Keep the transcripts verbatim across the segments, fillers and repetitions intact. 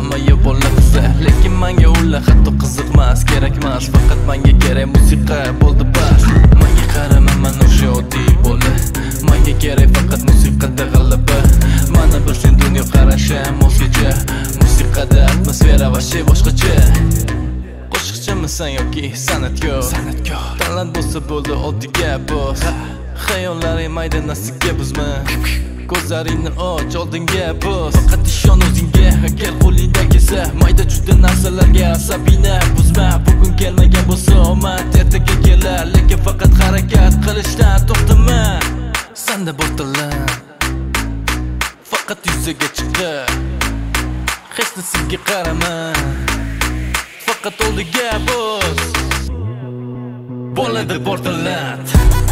hamma yo'qolla biza, lekin menga ular hatto qiziqmas, kerakmas. Faqat menga kerak musiqa bo'ldi bas. Menga qarama, men o'sha oddiy bola. Menga kerak faqat musiqada g'alaba. Mana bir sen dunyo qarashim o'zgacha, musiqada atmosfera va shay boshqacha. Qo'shiqchimisan yoki san'atkor? San'atkor. Talant bo'lsa bo'ldi, oddiy gap bos. Xayollaring mayda nasiga buzma. Ko'zlaringni och, oldinga bos. Faqat ishon o'zingga, agar qo'lingda kelsa. Mayda juda narsalarga asabingni buzma. Bugun kelmagan bo'lsa omad ertaga kelar, lekin faqat harakat qilishdan to'xtama. Senda bor talant, faqat yuzaga chiqar. Hech narsaga qarama, faqat oldiga bos. Bo'ladi bor talant.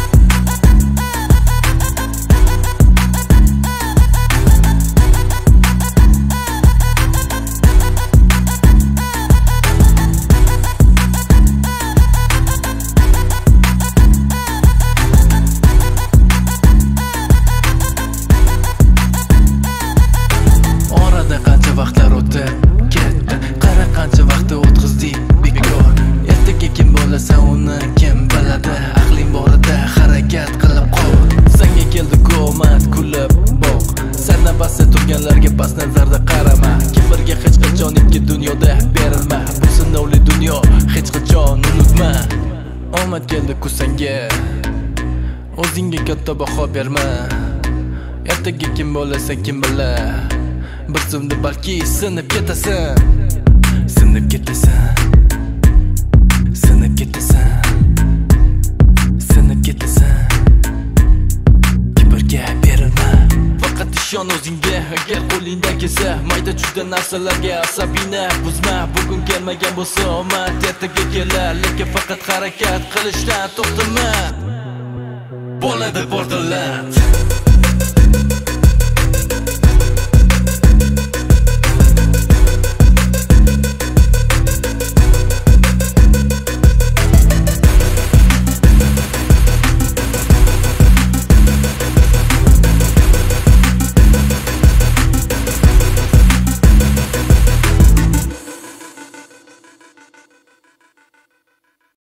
Qancha vaqtlar o'tib ketdi, qara qancha vaqtni o'tkazdik bekor. Ertaga kim bo'lasan uni kim biladi, aqling borida harakat qilib qol. Senga keldi qomat kulib boq, sana basta turganlarga bas nazarda qarama. Kimlarga hech qachon ikki dunyoda berilma, bu sinovli dunyo hech qachon unutma. Omad keldi ku senga, o'zingga katta baho berma. Ertaga kim bo'lasan kim bilar, bir zumda balki sinib ketasan. Sinib ketasan, sinib ketasan, sinib ketasan. Kibrga berilma, faqat ishon o'zingga, agar qo'lingda kelsa. Mayda juda narsalarga asabingni buzma. Bugun kelmagan bo'lsa omad ertaga kelar, lekin faqat harakat qilishdan to'xtama. Bo'ladi bor talant.